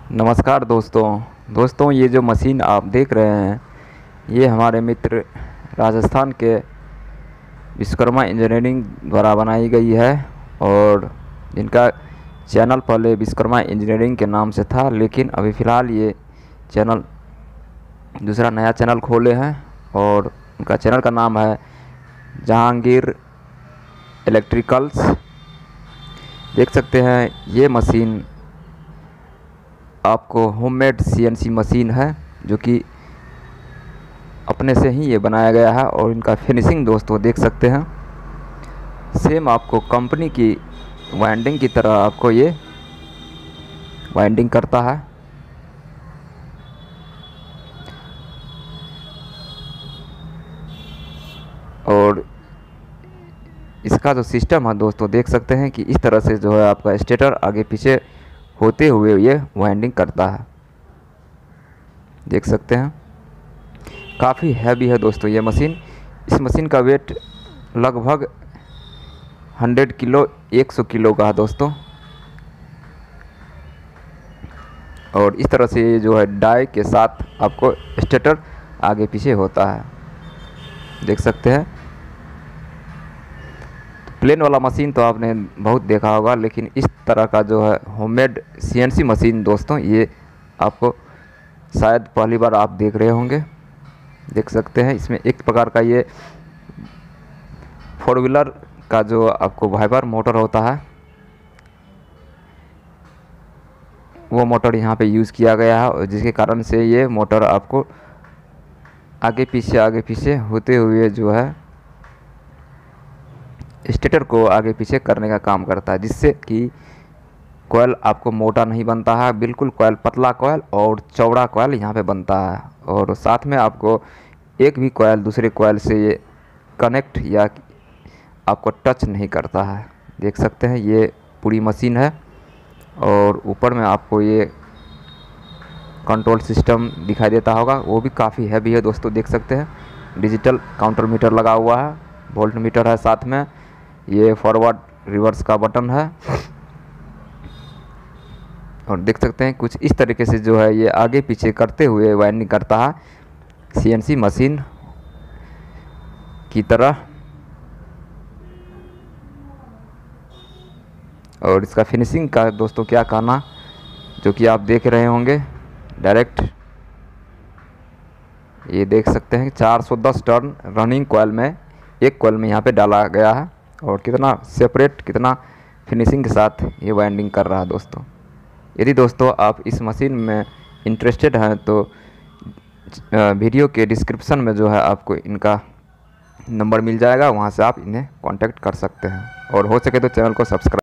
नमस्कार दोस्तों ये जो मशीन आप देख रहे हैं ये हमारे मित्र राजस्थान के विश्वकर्मा इंजीनियरिंग द्वारा बनाई गई है। और जिनका चैनल पहले विश्वकर्मा इंजीनियरिंग के नाम से था, लेकिन अभी फ़िलहाल ये चैनल दूसरा नया चैनल खोले हैं और उनका चैनल का नाम है जहांगीर इलेक्ट्रिकल्स। देख सकते हैं ये मशीन आपको होममेड सीएनसी मशीन है जो कि अपने से ही ये बनाया गया है। और इनका फिनिशिंग दोस्तों देख सकते हैं, सेम आपको कंपनी की वाइंडिंग की तरह आपको ये वाइंडिंग करता है। और इसका जो सिस्टम है दोस्तों देख सकते हैं कि इस तरह से जो है आपका स्टेटर आगे पीछे होते हुए ये वाइंडिंग करता है। देख सकते हैं काफ़ी हैवी है दोस्तों ये मशीन। इस मशीन का वेट लगभग 100 किलो 100 किलो का है दोस्तों। और इस तरह से ये जो है डाई के साथ आपको स्टेटर आगे पीछे होता है। देख सकते हैं प्लेन वाला मशीन तो आपने बहुत देखा होगा, लेकिन इस तरह का जो है होममेड सीएनसी मशीन दोस्तों ये आपको शायद पहली बार आप देख रहे होंगे। देख सकते हैं इसमें एक प्रकार का ये 4 व्हीलर का जो आपको वाइपर मोटर होता है वो मोटर यहाँ पे यूज़ किया गया है, और जिसके कारण से ये मोटर आपको आगे पीछे होते हुए जो है स्टेटर को आगे पीछे करने का काम करता है, जिससे कि कॉयल आपको मोटा नहीं बनता है, बिल्कुल कॉयल पतला कॉयल और चौड़ा कॉयल यहाँ पे बनता है। और साथ में आपको एक भी कॉयल दूसरे कॉयल से ये कनेक्ट या आपको टच नहीं करता है। देख सकते हैं ये पूरी मशीन है और ऊपर में आपको ये कंट्रोल सिस्टम दिखाई देता होगा, वो भी काफ़ी हैवी है दोस्तों। देख सकते हैं डिजिटल काउंटर मीटर लगा हुआ है, वोल्ट मीटर है, साथ में ये फॉरवर्ड रिवर्स का बटन है। और देख सकते हैं कुछ इस तरीके से जो है ये आगे पीछे करते हुए वाइंडिंग करता है सीएनसी मशीन की तरह। और इसका फिनिशिंग का दोस्तों क्या कहना, जो कि आप देख रहे होंगे डायरेक्ट ये देख सकते हैं 410 टर्न रनिंग कॉयल में एक कॉयल में यहाँ पे डाला गया है, और कितना सेपरेट कितना फिनिशिंग के साथ ये वाइंडिंग कर रहा है दोस्तों। यदि दोस्तों आप इस मशीन में इंटरेस्टेड हैं तो वीडियो के डिस्क्रिप्शन में जो है आपको इनका नंबर मिल जाएगा, वहाँ से आप इन्हें कांटेक्ट कर सकते हैं। और हो सके तो चैनल को सब्सक्राइब